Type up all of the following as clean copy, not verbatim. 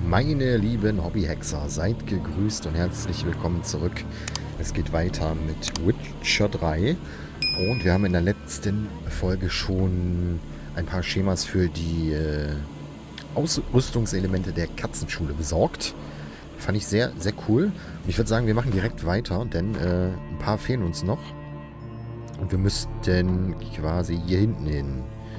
Meine lieben Hobbyhexer, seid gegrüßt und herzlich willkommen zurück. Es geht weiter mit Witcher 3 und wir haben in der letzten Folge schon ein paar Schemas für die Ausrüstungselemente der Katzenschule besorgt. Fand ich sehr, sehr cool. Und ich würde sagen, wir machen direkt weiter, denn ein paar fehlen uns noch. Und wir müssten quasi hier hinten hin.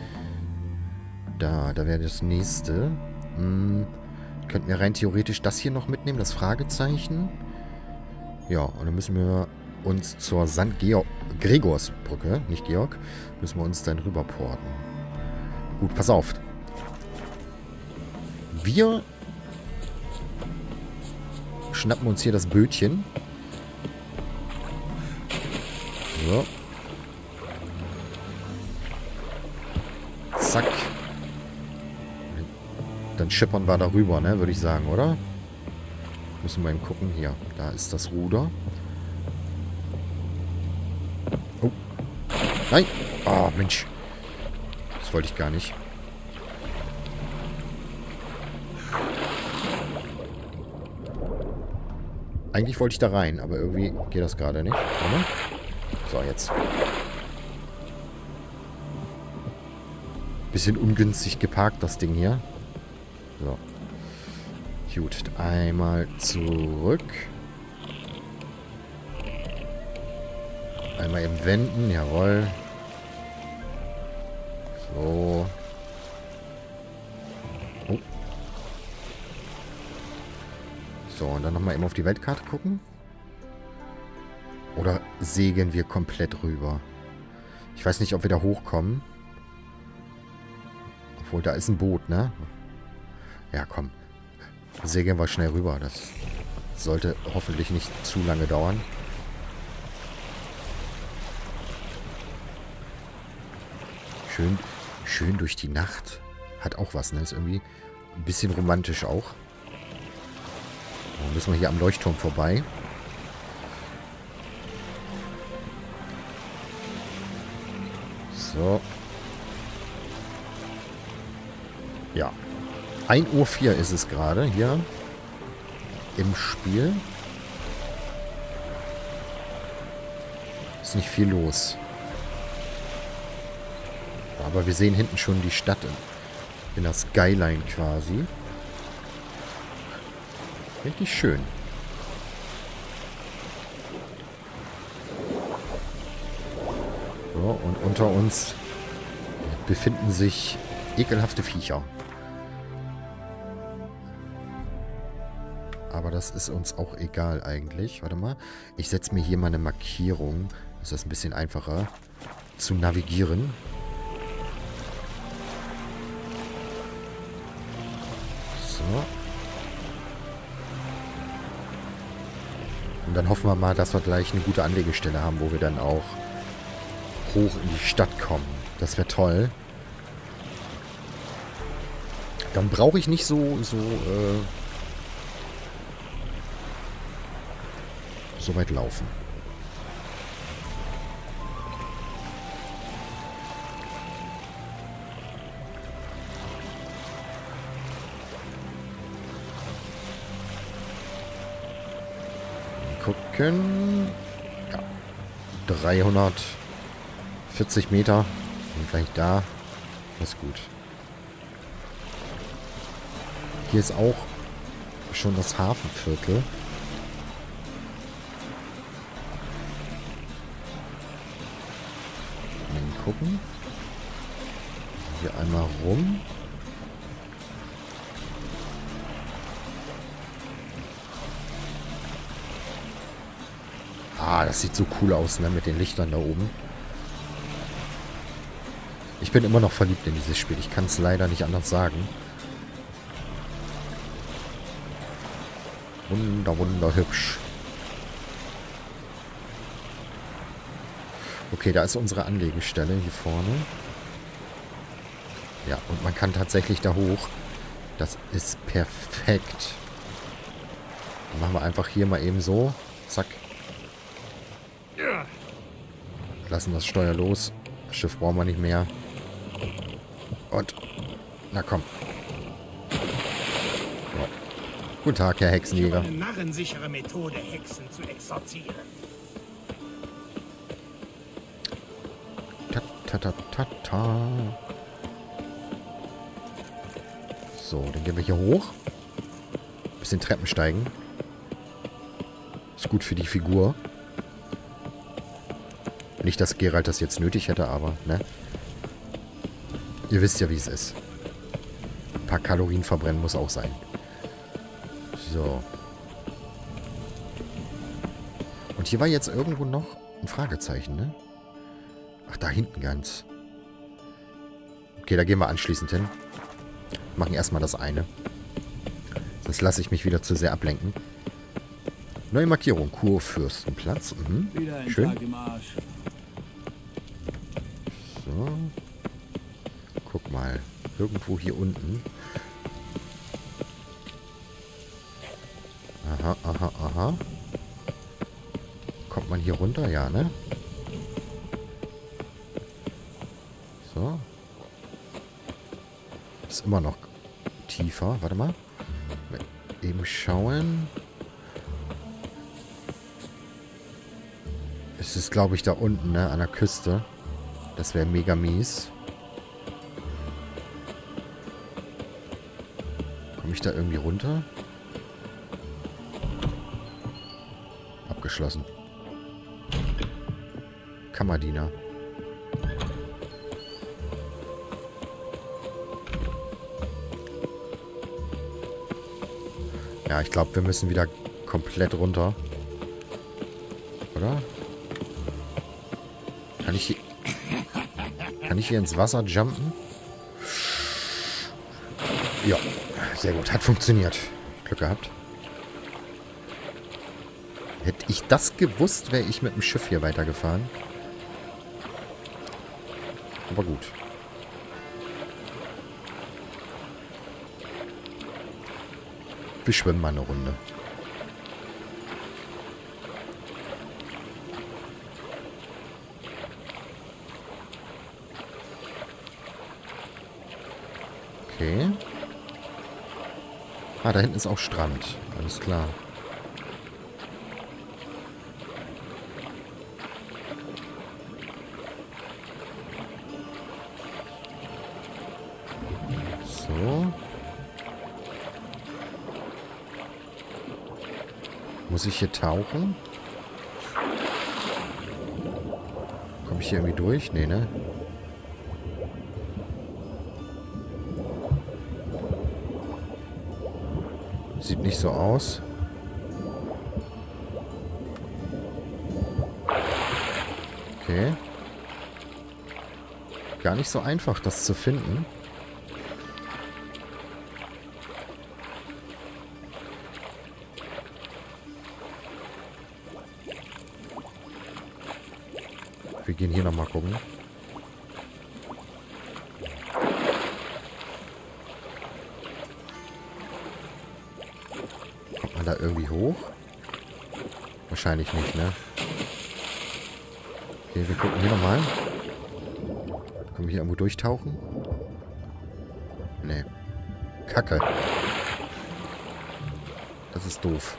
Da wäre das nächste. Könnten wir rein theoretisch das hier noch mitnehmen, das Fragezeichen. Ja, und dann müssen wir uns zur St. Gregorsbrücke, nicht Georg, müssen wir uns dann rüberporten. Gut, pass auf. Wir schnappen uns hier das Bötchen. So. Zack. Dann schippern wir darüber, ne, würde ich sagen, oder? Müssen wir eben gucken. Hier, da ist das Ruder. Oh. Nein. Oh, Mensch. Das wollte ich gar nicht. Eigentlich wollte ich da rein, aber irgendwie geht das gerade nicht. Oder? So, jetzt. Bisschen ungünstig geparkt, das Ding hier. So. Gut, einmal zurück. Einmal eben wenden, jawohl. So. Oh. So, und dann nochmal eben auf die Weltkarte gucken. Oder segeln wir komplett rüber? Ich weiß nicht, ob wir da hochkommen. Obwohl, da ist ein Boot, ne? Ja, komm. Segeln wir schnell rüber. Das sollte hoffentlich nicht zu lange dauern. Schön durch die Nacht. Hat auch was, ne? Ist irgendwie ein bisschen romantisch auch. Dann müssen wir hier am Leuchtturm vorbei. So. Ja. 1:04 Uhr ist es gerade hier im Spiel. Ist nicht viel los. Aber wir sehen hinten schon die Stadt in der Skyline quasi. Richtig schön. So, und unter uns befinden sich ekelhafte Viecher. Aber das ist uns auch egal eigentlich. Warte mal. Ich setze mir hier mal eine Markierung. Das ist ein bisschen einfacher zu navigieren. So. Und dann hoffen wir mal, dass wir gleich eine gute Anlegestelle haben, wo wir dann auch hoch in die Stadt kommen. Das wäre toll. Dann brauche ich nicht so weit laufen. Gucken. Ja. 340 Meter. Sind gleich da. Das ist gut. Hier ist auch schon das Hafenviertel. Gucken. Hier einmal rum. Ah, das sieht so cool aus, ne, mit den Lichtern da oben. Ich bin immer noch verliebt in dieses Spiel. Ich kann es leider nicht anders sagen. Wunderhübsch. Okay, da ist unsere Anlegestelle hier vorne. Ja, und man kann tatsächlich da hoch. Das ist perfekt. Dann machen wir einfach hier mal eben so. Zack. Lassen das Steuer los. Das Schiff brauchen wir nicht mehr. Und, na komm. So. Guten Tag, Herr Hexenjäger. Eine narrensichere Methode, Hexen zu exorzieren. Ta, ta, ta, ta, ta. So, dann gehen wir hier hoch. Bisschen Treppen steigen. Ist gut für die Figur. Nicht, dass Geralt das jetzt nötig hätte, aber, ne? Ihr wisst ja, wie es ist. Ein paar Kalorien verbrennen muss auch sein. So. Und hier war jetzt irgendwo noch ein Fragezeichen, ne? Ach, da hinten ganz. Okay, da gehen wir anschließend hin. Machen erstmal das eine. Sonst lasse ich mich wieder zu sehr ablenken. Neue Markierung. Kurfürstenplatz. Mhm. Wieder ein Schön. Tag im Arsch. So. Guck mal. Irgendwo hier unten. Aha, aha, aha. Kommt man hier runter? Ja, ne? So. Ist immer noch tiefer. Warte mal. Eben schauen. Es ist, glaube ich, da unten, ne? An der Küste. Das wäre mega mies. Komme ich da irgendwie runter? Abgeschlossen. Kammerdiener. Ja, ich glaube, wir müssen wieder komplett runter. Oder? Kann ich hier ins Wasser jumpen? Ja, sehr gut. Hat funktioniert. Glück gehabt. Hätte ich das gewusst, wäre ich mit dem Schiff hier weitergefahren. Aber gut. Wir schwimmen mal eine Runde. Okay. Ah, da hinten ist auch Strand. Alles klar. So. Muss ich hier tauchen? Komme ich hier irgendwie durch? Nee, ne? Sieht nicht so aus. Okay. Gar nicht so einfach, das zu finden. Wir gehen hier nochmal gucken. Kommt man da irgendwie hoch? Wahrscheinlich nicht, ne? Okay, wir gucken hier nochmal. Können wir hier irgendwo durchtauchen? Nee. Kacke. Das ist doof.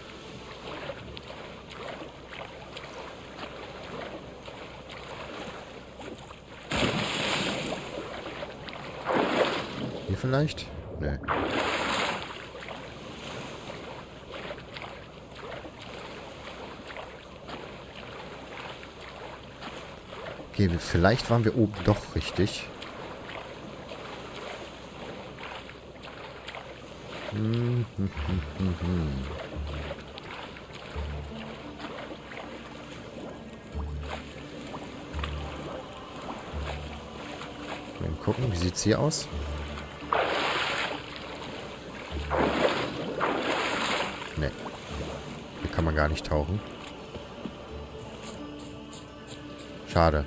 Hier vielleicht? Nee. Okay, vielleicht waren wir oben doch richtig. Mal gucken, wie sieht's hier aus? Ne. Hier kann man gar nicht tauchen. Schade.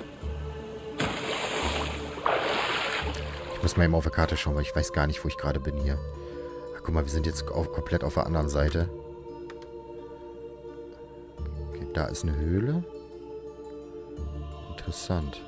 Ich muss mal eben auf der Karte schauen, weil ich weiß gar nicht, wo ich gerade bin hier. Ach, guck mal, wir sind jetzt komplett auf der anderen Seite. Okay, da ist eine Höhle. Interessant.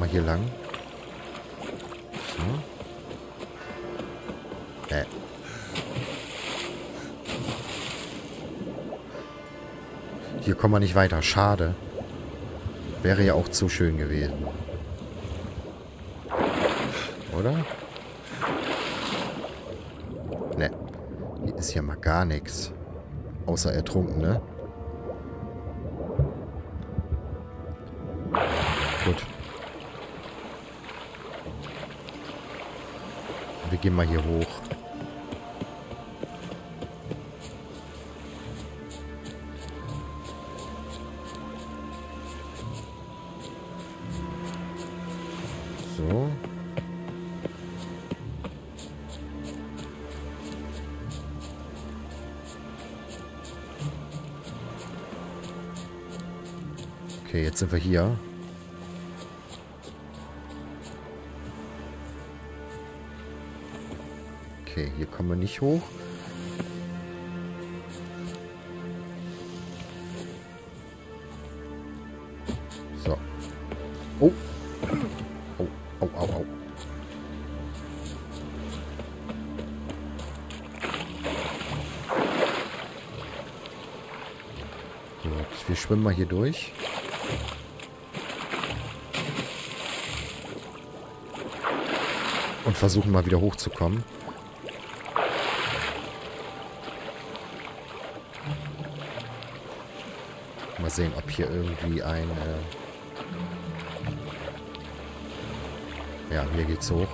hier lang. So. Hier kommen wir nicht weiter. Schade. Wäre ja auch zu schön gewesen. Oder? Ne. Hier ist ja mal gar nichts. Außer Ertrunkene. Gut. Wir gehen mal hier hoch. So. Okay, jetzt sind wir hier. Okay, hier kommen wir nicht hoch. So. Oh. Oh, au, au, au. Gut, wir schwimmen mal hier durch. Und versuchen mal wieder hochzukommen. Mal sehen, ob hier irgendwie ein... Ja, hier geht's hoch.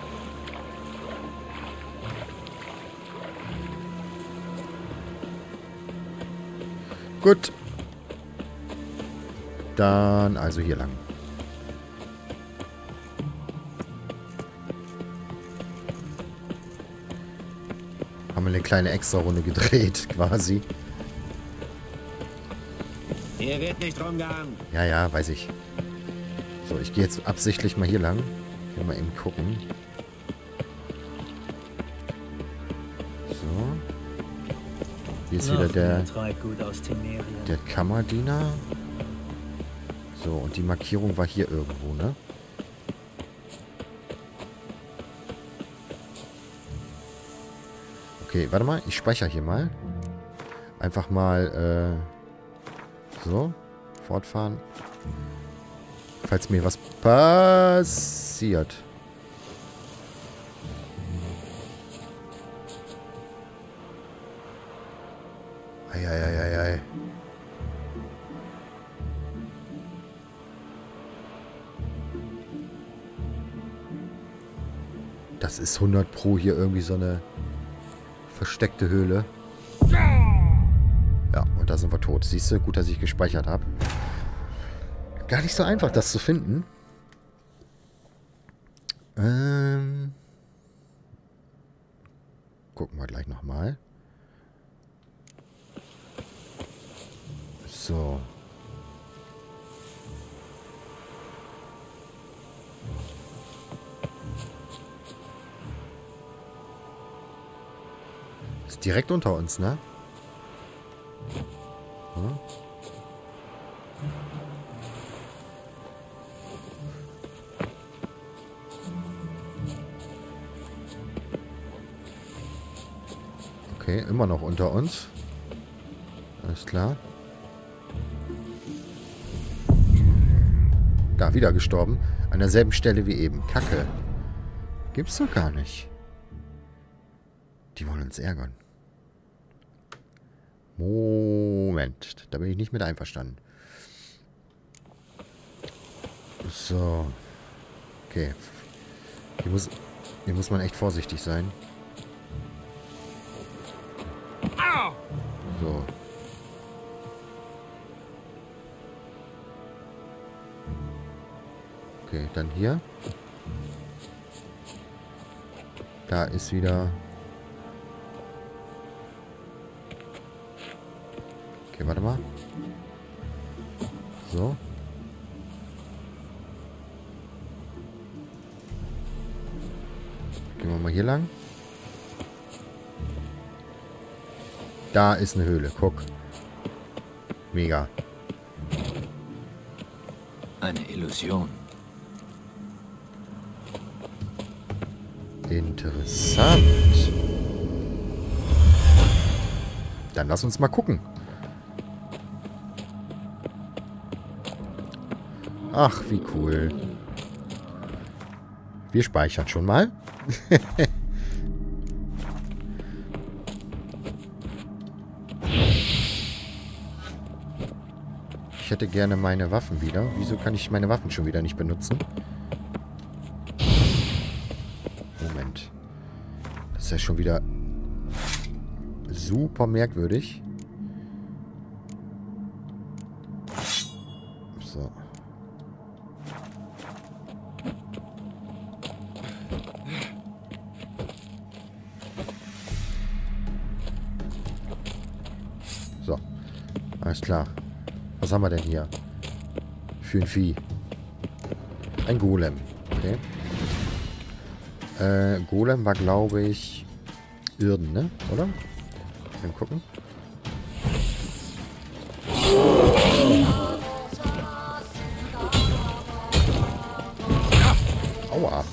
Gut. Dann also hier lang. Haben wir eine kleine Extra-Runde gedreht, quasi. Hier wird nicht rumgehangen. Ja, ja, weiß ich. So, ich gehe jetzt absichtlich mal hier lang. Mal eben gucken. So. Hier ist wieder der Kammerdiener. So, und die Markierung war hier irgendwo, ne? Okay, warte mal. Ich speichere hier mal. Einfach mal, so. Fortfahren. Falls mir was passiert. Eieieiei. Das ist 100 Pro hier irgendwie so eine versteckte Höhle. Ja, und da sind wir tot. Siehst du? Gut, dass ich gespeichert habe. Gar nicht so einfach, das zu finden. Gucken wir gleich nochmal. So. Ist direkt unter uns, ne? Hm? Okay, immer noch unter uns. Alles klar. Da, wieder gestorben. An derselben Stelle wie eben. Kacke. Gibt's doch gar nicht. Die wollen uns ärgern. Moment. Da bin ich nicht mit einverstanden. So. Okay. Hier muss man echt vorsichtig sein. So. Okay, dann hier. Da ist wieder... Okay, warte mal. So. Gehen wir mal hier lang. Da ist eine Höhle, guck. Mega. Eine Illusion. Interessant. Dann lass uns mal gucken. Ach, wie cool. Wir speichern schon mal. Ich hätte gerne meine Waffen wieder. Wieso kann ich meine Waffen schon wieder nicht benutzen? Moment. Das ist ja schon wieder super merkwürdig. So. So. Alles klar. Was haben wir denn hier? Für ein Vieh. Ein Golem. Okay. Golem war, glaube ich, Irden, ne? Oder? Mal gucken. Aua.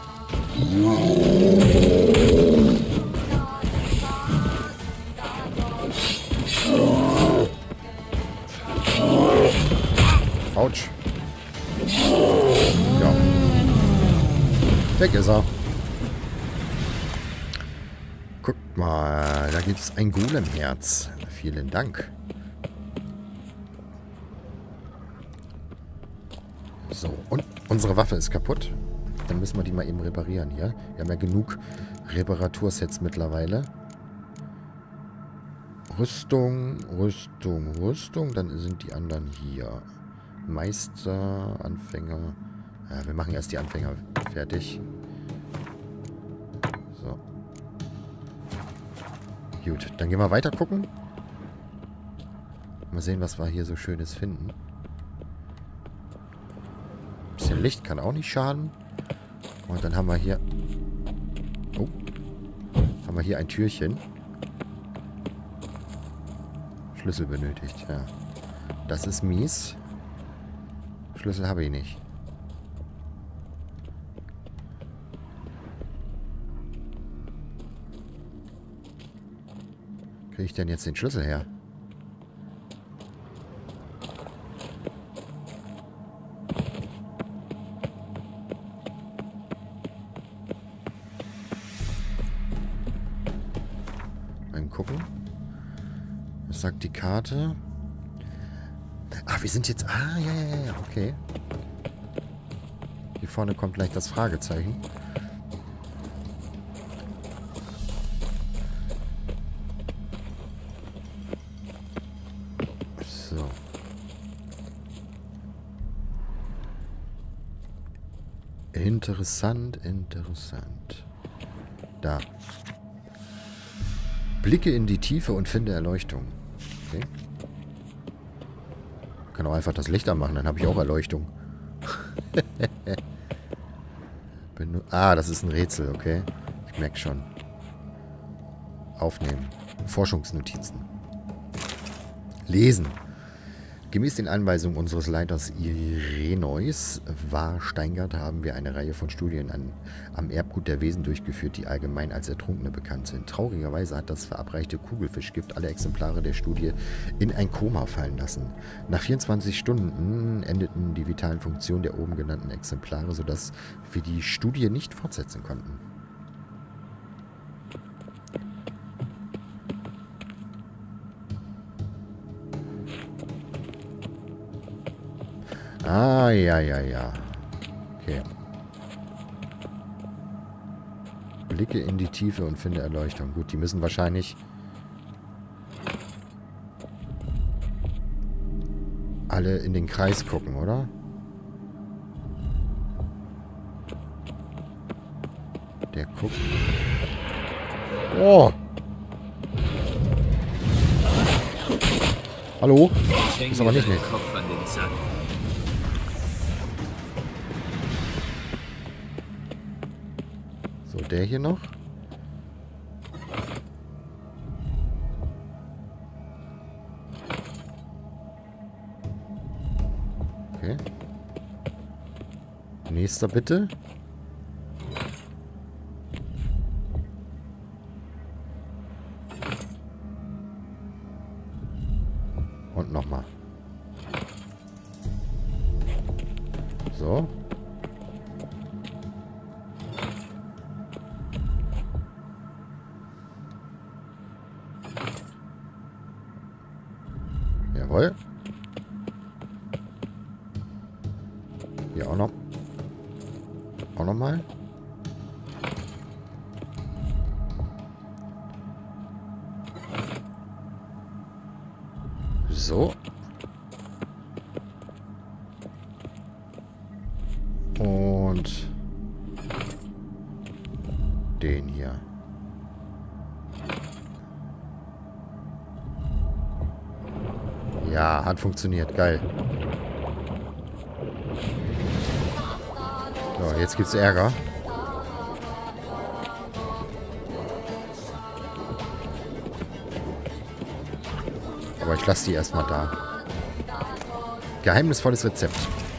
Autsch. Ja. Weg ist er. Guckt mal, da gibt es ein Golemherz. Vielen Dank. So, und unsere Waffe ist kaputt. Dann müssen wir die mal eben reparieren hier. Wir haben ja genug Reparatursets mittlerweile. Rüstung, Rüstung, Rüstung. Dann sind die anderen hier. Meister, Anfänger. Ja, wir machen erst die Anfänger fertig. So. Gut, dann gehen wir weiter gucken. Mal sehen, was wir hier so Schönes finden. Ein bisschen Licht kann auch nicht schaden. Und dann haben wir hier... Oh. Haben wir hier ein Türchen. Schlüssel benötigt, ja. Das ist mies. Schlüssel habe ich nicht. Kriege ich denn jetzt den Schlüssel her? Mal gucken. Was sagt die Karte? Ah, wir sind jetzt... Ah, ja, okay. Hier vorne kommt gleich das Fragezeichen. So. Interessant, interessant. Da. Blicke in die Tiefe und finde Erleuchtung. Okay. Ich kann auch einfach das Licht anmachen, dann habe ich auch Erleuchtung. Das ist ein Rätsel, okay. Ich merke schon. Aufnehmen. Forschungsnotizen. Lesen. Gemäß den Anweisungen unseres Leiters Irenois Steingart haben wir eine Reihe von Studien am Erbgut der Wesen durchgeführt, die allgemein als Ertrunkene bekannt sind. Traurigerweise hat das verabreichte Kugelfischgift alle Exemplare der Studie in ein Koma fallen lassen. Nach 24 Stunden endeten die vitalen Funktionen der oben genannten Exemplare, sodass wir die Studie nicht fortsetzen konnten. Ah, ja. Okay. Blicke in die Tiefe und finde Erleuchtung. Gut, die müssen wahrscheinlich alle in den Kreis gucken, oder? Der guckt. Oh! Hallo? Ist aber nicht mit. So, der hier noch. Okay. Und nochmal. So. Jawohl. Hier auch noch. Auch noch mal. So. Und den hier. Ja, hat funktioniert. Geil. So, jetzt gibt's Ärger. Aber ich lasse die erstmal da. Geheimnisvolles Rezept.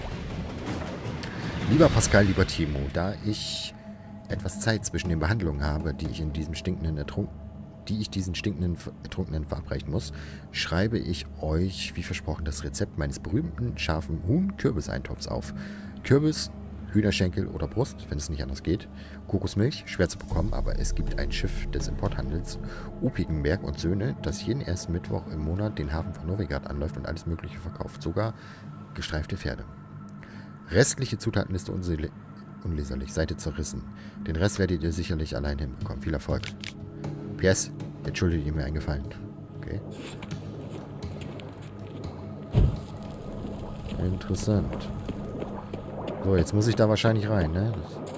Lieber Pascal, lieber Timo, da ich etwas Zeit zwischen den Behandlungen habe, die ich diesen stinkenden Ertrunkenen verabreichen muss, schreibe ich euch, wie versprochen, das Rezept meines berühmten scharfen Huhn-Kürbis-Eintopfs auf. Kürbis, Hühnerschenkel oder Brust, wenn es nicht anders geht. Kokosmilch, schwer zu bekommen, aber es gibt ein Schiff des Importhandels, Upigenberg und Söhne, das jeden ersten Mittwoch im Monat den Hafen von Novigrad anläuft und alles Mögliche verkauft, sogar gestreifte Pferde. Restliche Zutatenliste unleserlich, Seite zerrissen. Den Rest werdet ihr sicherlich allein hinbekommen. Viel Erfolg. PS, jetzt schuldet ihr mir einen Gefallen. Okay. Interessant. So, jetzt muss ich da wahrscheinlich rein, ne?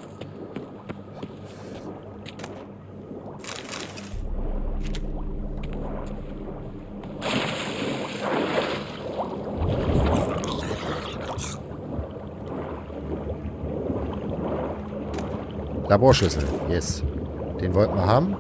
Laborschlüssel, yes. Den wollten wir haben.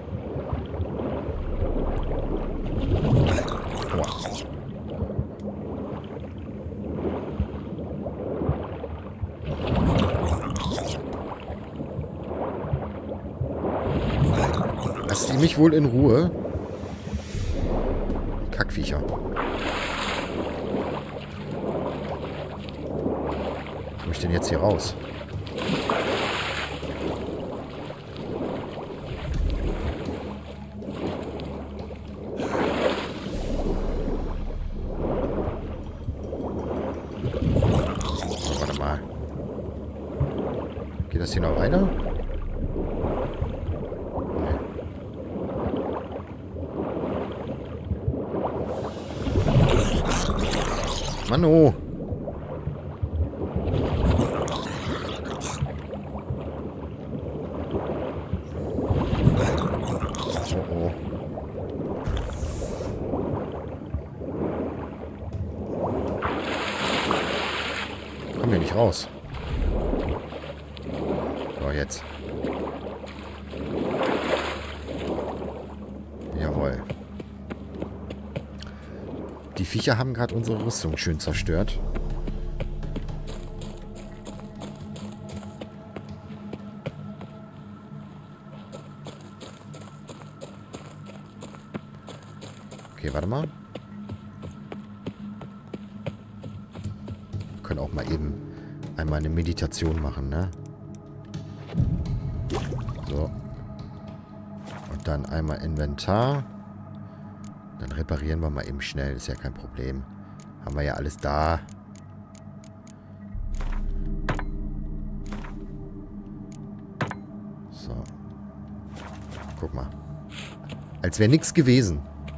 Lasst ihr mich wohl in Ruhe? Kackviecher. Wie komme ich denn jetzt hier raus? Warte mal. Geht das hier noch weiter? Mano. Oh. Kommen wir nicht raus. So, jetzt. Jawohl. Die Viecher haben gerade unsere Rüstung schön zerstört. Okay, warte mal. Wir können auch mal eben einmal eine Meditation machen, ne? So. Und dann einmal Inventar. Dann reparieren wir mal eben schnell. Ist ja kein Problem. Haben wir ja alles da. So. Guck mal. Als wäre nichts gewesen.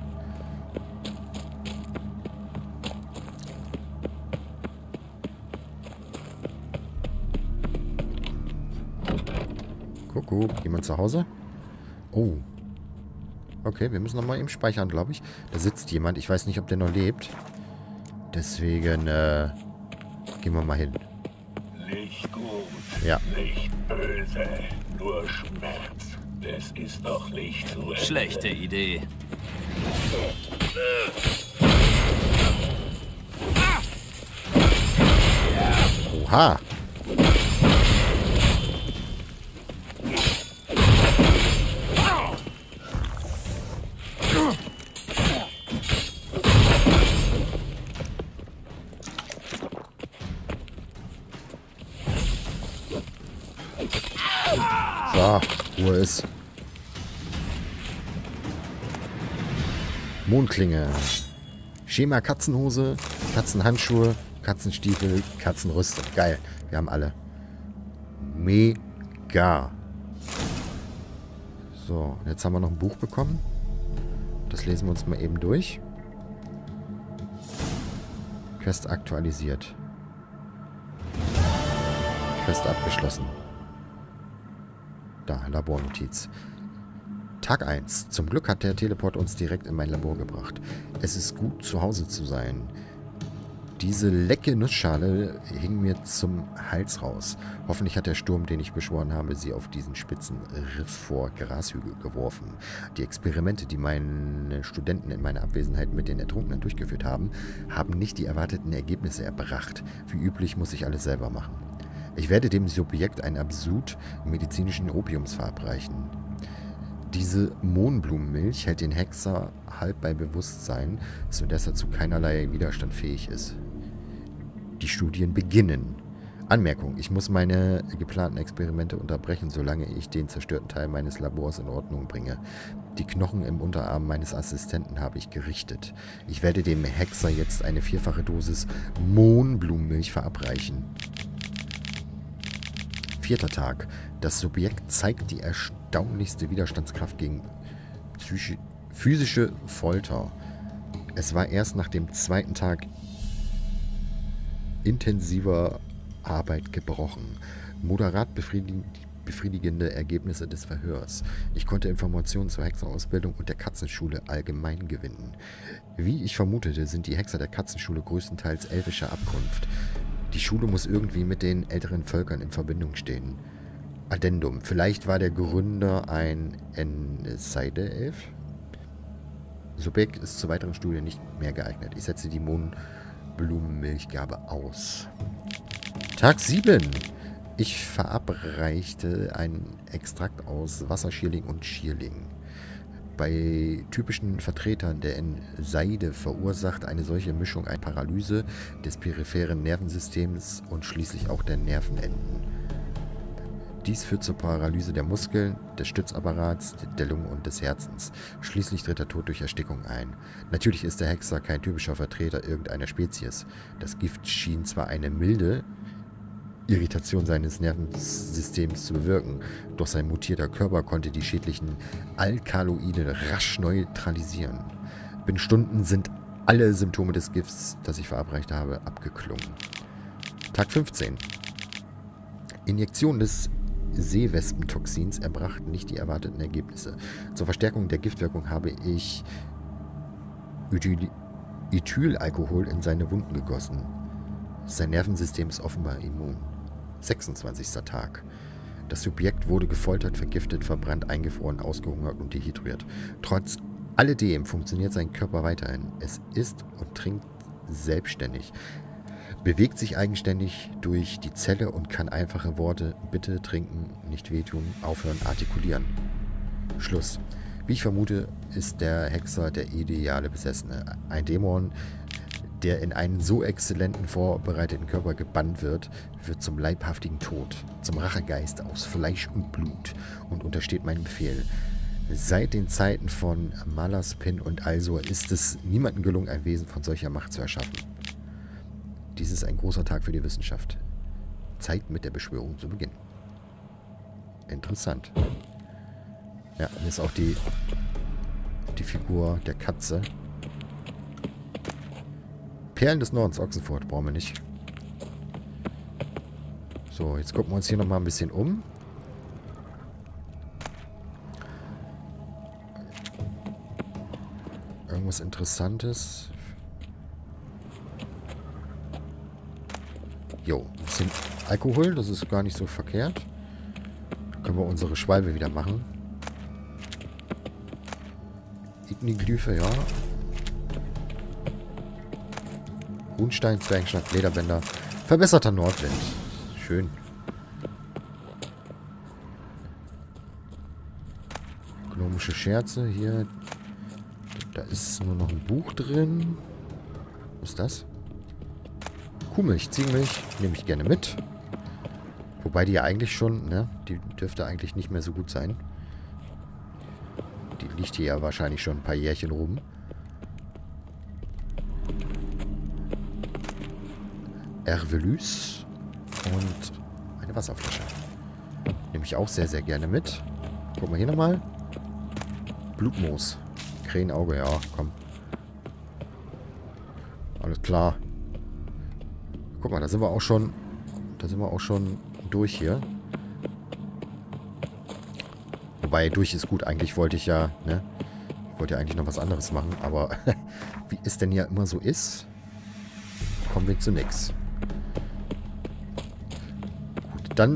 Kuckuck. Jemand zu Hause? Oh. Okay, wir müssen nochmal eben speichern, glaube ich. Da sitzt jemand. Ich weiß nicht, ob der noch lebt. Deswegen, gehen wir mal hin. Nicht gut, Ja. nicht böse, nur Schmerz. Das ist noch nicht zu Ende. Schlechte Idee. Oha. Ja, Ruhe ist. Mondklinge. Schema Katzenhose, Katzenhandschuhe, Katzenstiefel, Katzenrüstung. Geil. Wir haben alle. Mega. So, jetzt haben wir noch ein Buch bekommen. Das lesen wir uns mal eben durch. Quest aktualisiert. Quest abgeschlossen. Da, Labornotiz. Tag 1. Zum Glück hat der Teleport uns direkt in mein Labor gebracht. Es ist gut, zu Hause zu sein. Diese lecke Nussschale hing mir zum Hals raus. Hoffentlich hat der Sturm, den ich beschworen habe, sie auf diesen spitzen Riff vor Grashügel geworfen. Die Experimente, die meine Studenten in meiner Abwesenheit mit den Ertrunkenen durchgeführt haben, haben nicht die erwarteten Ergebnisse erbracht. Wie üblich muss ich alles selber machen. Ich werde dem Subjekt einen Absud medizinischen Opiums verabreichen. Diese Mohnblumenmilch hält den Hexer halb bei Bewusstsein, sodass er zu keinerlei Widerstand fähig ist. Die Studien beginnen. Anmerkung: Ich muss meine geplanten Experimente unterbrechen, solange ich den zerstörten Teil meines Labors in Ordnung bringe. Die Knochen im Unterarm meines Assistenten habe ich gerichtet. Ich werde dem Hexer jetzt eine 4-fache Dosis Mohnblumenmilch verabreichen. 4. Tag. Das Subjekt zeigt die erstaunlichste Widerstandskraft gegen physische Folter. Es war erst nach dem 2. Tag intensiver Arbeit gebrochen. Moderat befriedigende Ergebnisse des Verhörs. Ich konnte Informationen zur Hexerausbildung und der Katzenschule allgemein gewinnen. Wie ich vermutete, sind die Hexer der Katzenschule größtenteils elfischer Abkunft. Die Schule muss irgendwie mit den älteren Völkern in Verbindung stehen. Addendum. Vielleicht war der Gründer ein Seide-Elf? Subjekt ist zur weiteren Studie nicht mehr geeignet. Ich setze die Mohnblumenmilchgabe aus. Tag 7. Ich verabreichte einen Extrakt aus Wasserschierling und Schierling. Bei typischen Vertretern der Seide verursacht eine solche Mischung eine Paralyse des peripheren Nervensystems und schließlich auch der Nervenenden. Dies führt zur Paralyse der Muskeln, des Stützapparats, der Lungen und des Herzens. Schließlich tritt der Tod durch Erstickung ein. Natürlich ist der Hexer kein typischer Vertreter irgendeiner Spezies. Das Gift schien zwar eine milde Irritation seines Nervensystems zu bewirken, doch sein mutierter Körper konnte die schädlichen Alkaloide rasch neutralisieren. Binnen Stunden sind alle Symptome des Gifts, das ich verabreicht habe, abgeklungen. Tag 15. Injektion des Seewespentoxins erbrachten nicht die erwarteten Ergebnisse. Zur Verstärkung der Giftwirkung habe ich Ethylalkohol in seine Wunden gegossen. Sein Nervensystem ist offenbar immun. 26. Tag. Das Subjekt wurde gefoltert, vergiftet, verbrannt, eingefroren, ausgehungert und dehydriert. Trotz alledem funktioniert sein Körper weiterhin. Es isst und trinkt selbstständig, bewegt sich eigenständig durch die Zelle und kann einfache Worte bitte, trinken, nicht wehtun, aufhören, artikulieren. Schluss. Wie ich vermute, ist der Hexer der ideale Besessene. Ein Dämon, der in einen so exzellenten, vorbereiteten Körper gebannt wird, wird zum leibhaftigen Tod, zum Rachegeist aus Fleisch und Blut und untersteht meinem Befehl. Seit den Zeiten von Malaspin und Alsor ist es niemandem gelungen, ein Wesen von solcher Macht zu erschaffen. Dies ist ein großer Tag für die Wissenschaft. Zeit mit der Beschwörung zu beginnen. Interessant. Ja, hier ist auch die Figur der Katze. Perlen des Nordens, Ochsenfurt, brauchen wir nicht. So, jetzt gucken wir uns hier nochmal ein bisschen um. Irgendwas Interessantes. Jo, ein bisschen Alkohol, das ist gar nicht so verkehrt. Dann können wir unsere Schwalbe wieder machen. Igniglyphe, ja. Runstein, Zwergenschnack, Lederbänder. Verbesserter Nordwind. Schön. Gnomische Scherze hier. Da ist nur noch ein Buch drin. Was ist das? Kuhmilch, Ziegenmilch. Nehme ich gerne mit. Wobei die ja eigentlich schon, ne? Die dürfte eigentlich nicht mehr so gut sein. Die liegt hier ja wahrscheinlich schon ein paar Jährchen rum. Hervelus und eine Wasserflasche. Nehme ich auch sehr, sehr gerne mit. Guck mal hier nochmal. Blutmoos. Krähenauge, ja, komm. Alles klar. Guck mal, da sind wir auch schon. Da sind wir auch schon durch hier. Wobei, durch ist gut. Eigentlich wollte ich ja, ne? Ich wollte ja eigentlich noch was anderes machen, aber wie es denn ja immer so ist, kommen wir zu nix. Gut, dann,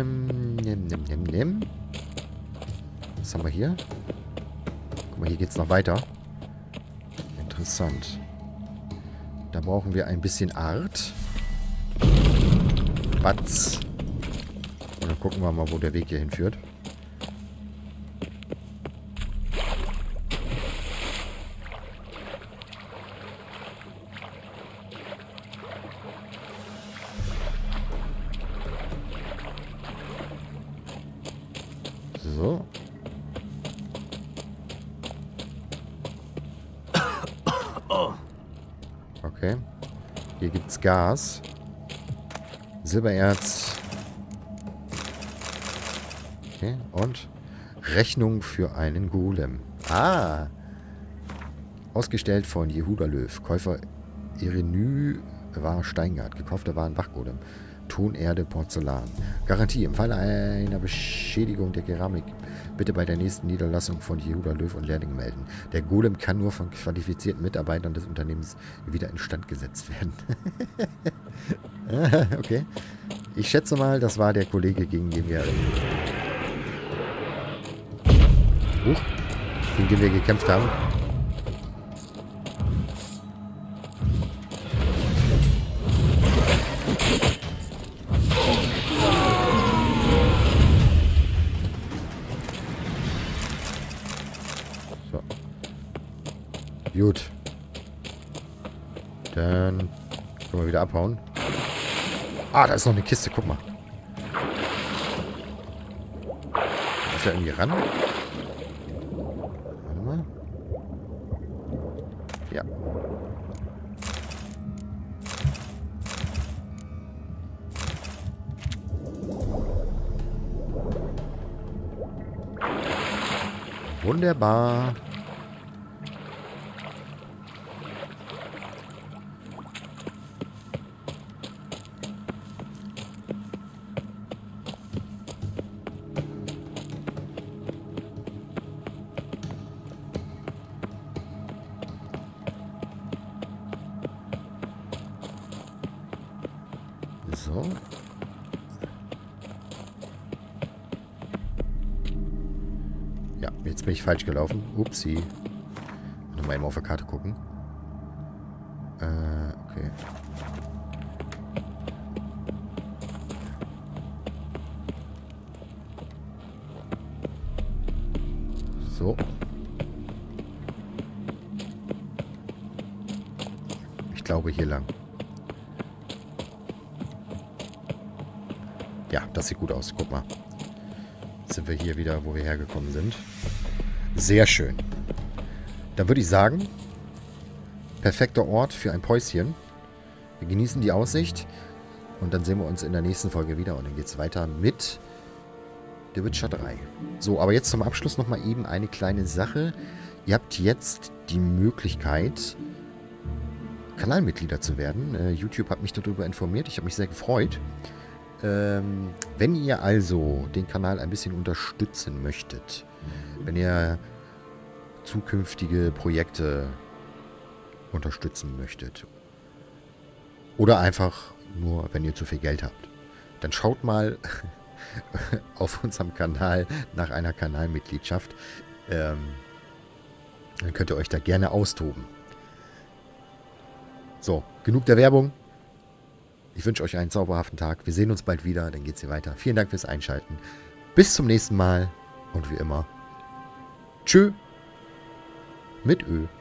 was haben wir hier? Guck mal, hier geht's noch weiter. Interessant. Da brauchen wir ein bisschen Art. Batz. Und dann gucken wir mal, wo der Weg hier hinführt. So. Okay. Hier gibt's Gas. Silbererz. Okay. Und Rechnung für einen Golem. Ah. Ausgestellt von Jehuda Löw. Käufer Irenü war Steingart. Gekaufter war ein Wachgolem. Tonerde, Porzellan. Garantie. Im Falle einer Beschädigung der Keramik bitte bei der nächsten Niederlassung von Jehuda Löw und Lehrling melden. Der Golem kann nur von qualifizierten Mitarbeitern des Unternehmens wieder instand gesetzt werden. Okay. Ich schätze mal, das war der Kollege, gegen den wir gekämpft haben. So. Gut. Dann können wir wieder abhauen. Ah, da ist noch eine Kiste, guck mal. Ist da irgendwie ran? Warte mal. Ja. Wunderbar. So. Ja, jetzt bin ich falsch gelaufen. Upsi. Nochmal eben auf der Karte gucken. Okay. So. Ich glaube hier lang. Ja, das sieht gut aus. Guck mal. Jetzt sind wir hier wieder, wo wir hergekommen sind. Sehr schön. Dann würde ich sagen, perfekter Ort für ein Päuschen. Wir genießen die Aussicht. Und dann sehen wir uns in der nächsten Folge wieder. Und dann geht es weiter mit The Witcher 3. So, aber jetzt zum Abschluss nochmal eben eine kleine Sache. Ihr habt jetzt die Möglichkeit, Kanalmitglieder zu werden. YouTube hat mich darüber informiert. Ich habe mich sehr gefreut. Wenn ihr also den Kanal ein bisschen unterstützen möchtet, wenn ihr zukünftige Projekte unterstützen möchtet oder einfach nur, wenn ihr zu viel Geld habt, dann schaut mal auf unserem Kanal nach einer Kanalmitgliedschaft. Dann könnt ihr euch da gerne austoben. So, genug der Werbung. Ich wünsche euch einen zauberhaften Tag. Wir sehen uns bald wieder, dann geht es hier weiter. Vielen Dank fürs Einschalten. Bis zum nächsten Mal und wie immer, tschö mit Ö.